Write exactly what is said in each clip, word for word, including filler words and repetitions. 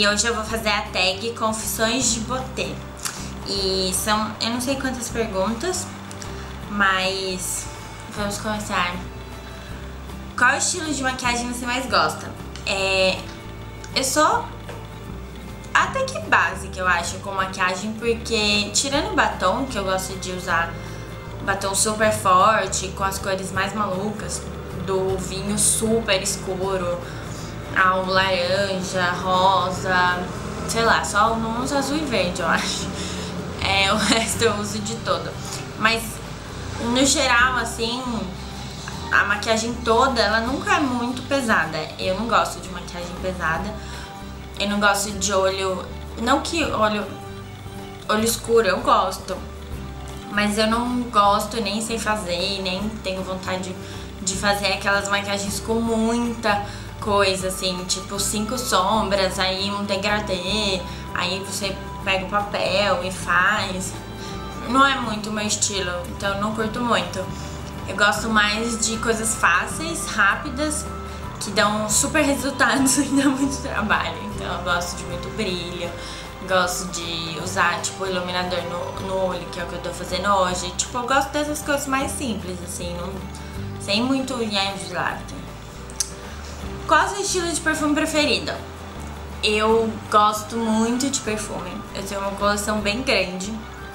E hoje eu vou fazer a tag Confissões de Botê. E são, eu não sei quantas perguntas, mas vamos começar. Qual estilo de maquiagem você mais gosta? É, eu sou até que básica, eu acho, com maquiagem, porque tirando o batom, que eu gosto de usar batom super forte, com as cores mais malucas, do vinho super escuro ao laranja, rosa, sei lá, só não uso azul e verde, eu acho. É, o resto eu uso de todo. Mas, no geral, assim, a maquiagem toda, ela nunca é muito pesada. Eu não gosto de maquiagem pesada. Eu não gosto de olho... Não que olho, olho escuro, eu gosto. Mas eu não gosto, nem sei fazer, nem tenho vontade de fazer aquelas maquiagens com muita coisa, assim, tipo cinco sombras, aí um degradê, aí você pega o papel e faz. Não é muito o meu estilo, então eu não curto muito. Eu gosto mais de coisas fáceis, rápidas, que dão super resultados e dão muito trabalho. Então eu gosto de muito brilho. Gosto de usar, tipo, iluminador no, no olho, que é o que eu tô fazendo hoje. Tipo, eu gosto dessas coisas mais simples, assim, não, sem muito de lápis. Qual é o seu estilo de perfume preferido? Eu gosto muito de perfume. Eu tenho uma coleção bem grande.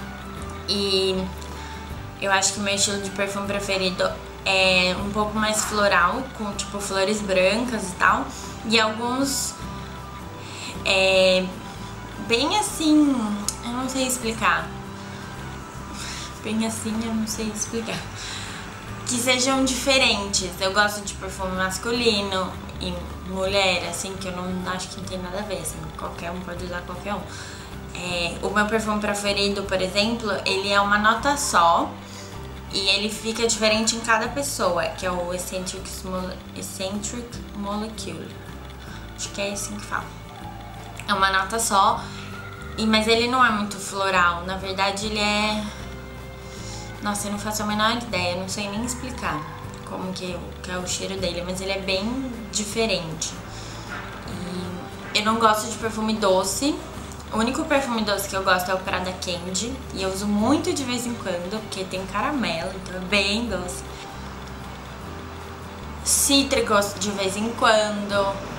E eu acho que o meu estilo de perfume preferido é um pouco mais floral, com, tipo, flores brancas e tal. E alguns... É... bem assim, eu não sei explicar. Bem assim, eu não sei explicar. Que sejam diferentes. Eu gosto de perfume masculino e mulher, assim, que eu não acho que não tem nada a ver, assim, qualquer um pode usar qualquer um. É, o meu perfume preferido, por exemplo, ele é uma nota só e ele fica diferente em cada pessoa, que é o Eccentric, Eccentric Molecule. Acho que é assim que fala. É uma nota só. E, mas ele não é muito floral, na verdade ele é... Nossa, eu não faço a menor ideia, eu não sei nem explicar como que, que é o cheiro dele, mas ele é bem diferente. E eu não gosto de perfume doce, o único perfume doce que eu gosto é o Prada Candy, e eu uso muito de vez em quando, porque tem caramelo, então é bem doce. Cítricos de vez em quando.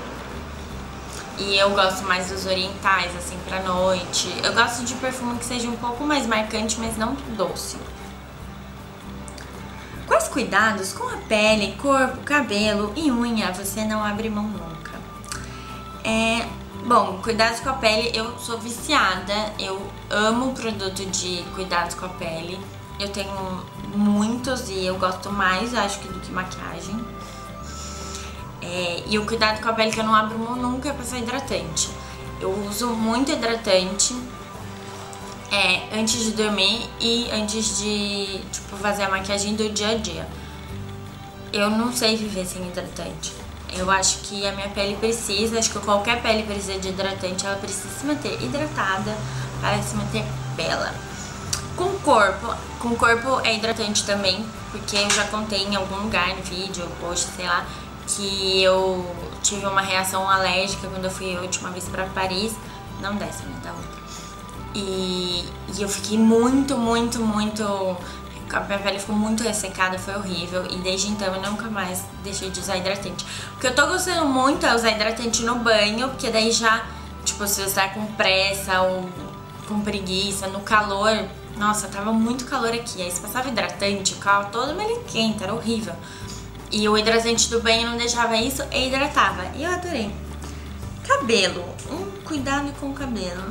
E eu gosto mais dos orientais, assim, pra noite. Eu gosto de perfume que seja um pouco mais marcante, mas não doce. Quais cuidados com a pele, corpo, cabelo e unha você não abre mão nunca? É, bom, cuidados com a pele, eu sou viciada. Eu amo produto de cuidados com a pele. Eu tenho muitos e eu gosto mais, acho que, do que maquiagem. É, e o cuidado com a pele que eu não abro mão nunca é passar hidratante. Eu uso muito hidratante é, antes de dormir e antes de, tipo, fazer a maquiagem do dia a dia. Eu não sei viver sem hidratante. Eu acho que a minha pele precisa, acho que qualquer pele precisa de hidratante, ela precisa se manter hidratada para se manter bela. Com o corpo, com o corpo é hidratante também, porque eu já contei em algum lugar, no vídeo, post, sei lá, que eu tive uma reação alérgica quando eu fui a última vez pra Paris. Não dessa, né? Da outra. E, e eu fiquei muito, muito, muito... A minha pele ficou muito ressecada, foi horrível. E desde então eu nunca mais deixei de usar hidratante. O que eu tô gostando muito é usar hidratante no banho, porque daí já, tipo, se você tá com pressa ou com preguiça, no calor... Nossa, tava muito calor aqui. Aí se passava hidratante, o carro todo melequento, era horrível. E o hidratante do banho não deixava isso e hidratava. E eu adorei. Cabelo. Um cuidado com o cabelo.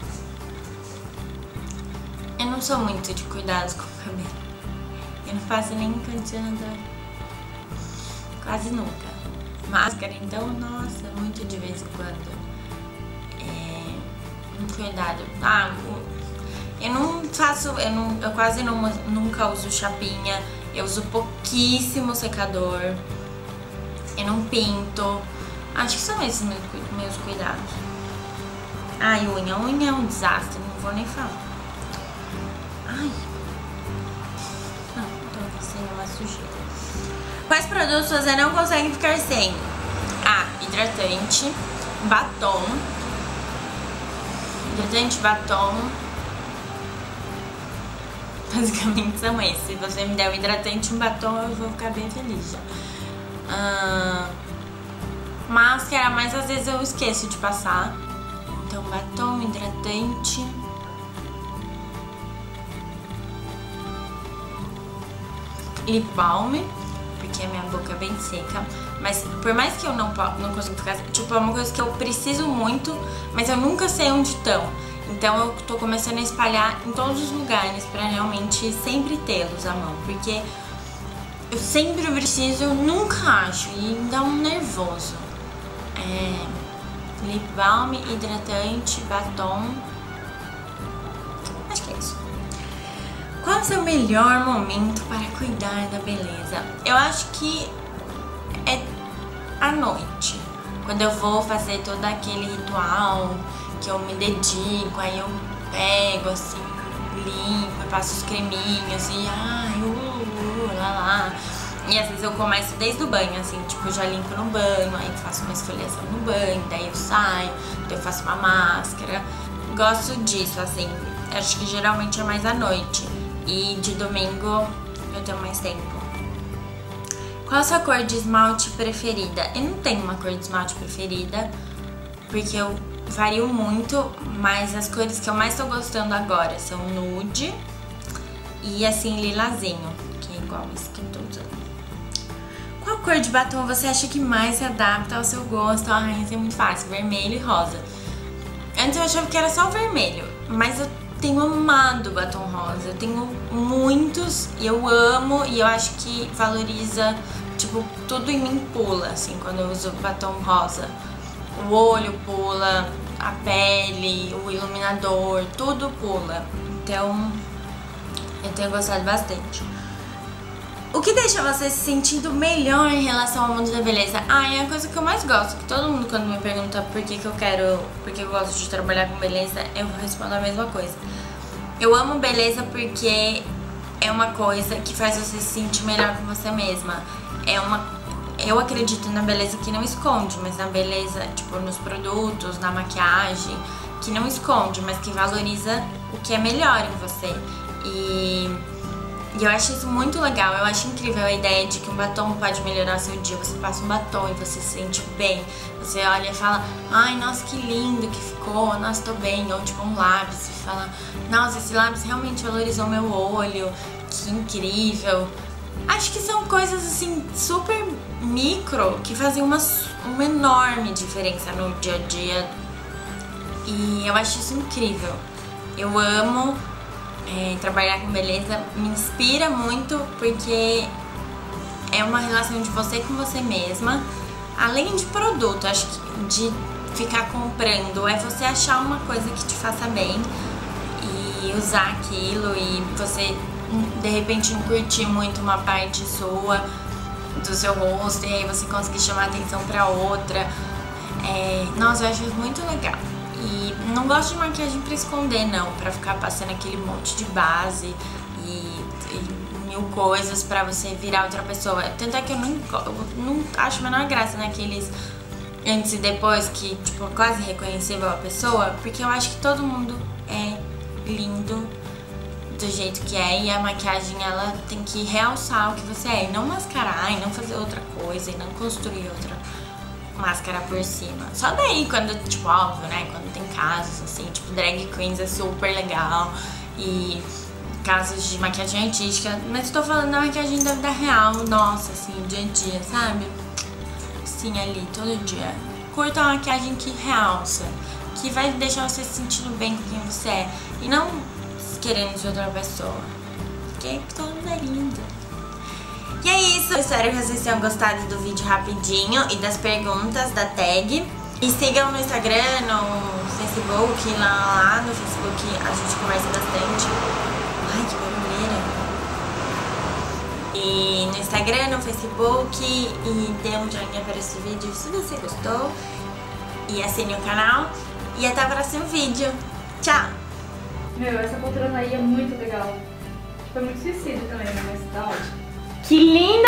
Eu não sou muito de cuidados com o cabelo. Eu não faço nem condicionador. Quase nunca. Máscara, então, nossa, muito de vez em quando. É... Um cuidado. Ah, eu não faço... Eu, não, eu quase não, nunca uso chapinha. Eu uso pouquíssimo secador. Eu não pinto. Acho que são esses meus, meus cuidados. Ai, unha. Unha é um desastre, não vou nem falar. Ai. Não, tô sendo uma sujeira. Quais produtos você não consegue ficar sem? Ah, hidratante, batom, hidratante, batom. Basicamente são esses. Se você me der um hidratante e um batom, eu vou ficar bem feliz já. Ah, máscara, mas às vezes eu esqueço de passar. Então, batom, hidratante. Lip balm, porque a minha boca é bem seca. Mas por mais que eu não, não consiga ficar... Tipo, é uma coisa que eu preciso muito, mas eu nunca sei onde estão. Então eu tô começando a espalhar em todos os lugares pra realmente sempre tê-los à mão. Porque eu sempre preciso, eu nunca acho. E me dá um nervoso. É... Lip balm, hidratante, batom. Acho que é isso. Qual é o seu melhor momento para cuidar da beleza? Eu acho que é à noite. Quando eu vou fazer todo aquele ritual, que eu me dedico, aí eu pego assim, limpo, passo os creminhos e ai, uh, uh, lá, lá. E às vezes eu começo desde o banho, assim, tipo, eu já limpo no banho, aí faço uma esfoliação no banho, daí eu saio, daí eu faço uma máscara. Gosto disso, assim, acho que geralmente é mais à noite. E de domingo eu tenho mais tempo. Qual a sua cor de esmalte preferida? Eu não tenho uma cor de esmalte preferida, porque eu vario muito, mas as cores que eu mais tô gostando agora são nude e assim lilazinho, que é igual esse que eu tô usando. Qual cor de batom você acha que mais se adapta ao seu gosto? Ai, isso é muito fácil, vermelho e rosa. Antes eu achava que era só o vermelho, mas eu tenho amado batom rosa. Eu tenho muitos e eu amo, e eu acho que valoriza, tipo, tudo em mim pula, assim, quando eu uso batom rosa. O olho pula, a pele, o iluminador, tudo pula. Então, eu tenho gostado bastante. O que deixa você se sentindo melhor em relação ao mundo da beleza? Ah, é a coisa que eu mais gosto. Que todo mundo, quando me pergunta por que, que eu quero, por que eu gosto de trabalhar com beleza, eu respondo a mesma coisa. Eu amo beleza porque é uma coisa que faz você se sentir melhor com você mesma. É uma... Eu acredito na beleza que não esconde, mas na beleza, tipo, nos produtos, na maquiagem, que não esconde, mas que valoriza o que é melhor em você. E... E eu acho isso muito legal, eu acho incrível a ideia de que um batom pode melhorar o seu dia. Você passa um batom e você se sente bem. Você olha e fala, ai, nossa, que lindo que ficou, nossa, tô bem. Ou tipo um lápis e fala, nossa, esse lápis realmente valorizou meu olho, que incrível. Acho que são coisas assim, super micro, que fazem uma, uma enorme diferença no dia a dia. E eu acho isso incrível. Eu amo... É, trabalhar com beleza, me inspira muito porque é uma relação de você com você mesma, além de produto. Acho que de ficar comprando é você achar uma coisa que te faça bem e usar aquilo, e você de repente não curtir muito uma parte sua do seu rosto e aí você conseguir chamar atenção pra outra. É, nossa, eu acho isso muito legal. E não gosto de maquiagem pra esconder, não, pra ficar passando aquele monte de base e, e mil coisas pra você virar outra pessoa. Tanto é que eu não, eu não acho a menor graça naqueles antes e depois que, tipo, quase reconhecível a pessoa, porque eu acho que todo mundo é lindo do jeito que é, e a maquiagem, ela tem que realçar o que você é, e não mascarar, e não fazer outra coisa, e não construir outra máscara por cima. Só daí, quando, tipo, óbvio, né, quando tem casos, assim, tipo, drag queens é super legal, e casos de maquiagem artística, mas tô falando da maquiagem da vida real, nossa, assim, dia a dia, sabe? Sim, ali, todo dia. Curta uma maquiagem que realça, que vai deixar você se sentindo bem com quem você é, e não querendo ser outra pessoa, porque todo mundo é lindo. E é isso, eu espero que vocês tenham gostado do vídeo rapidinho e das perguntas da tag. E sigam no Instagram, no Facebook, lá, lá no Facebook a gente conversa bastante. Ai, que barulheira. E no Instagram, no Facebook, e dê um joinha para esse vídeo se você gostou. E assine o canal. E até o próximo vídeo. Tchau! Meu, essa poltrona aí é muito legal. Foi muito esquecida também, mas tá ótimo. Que linda!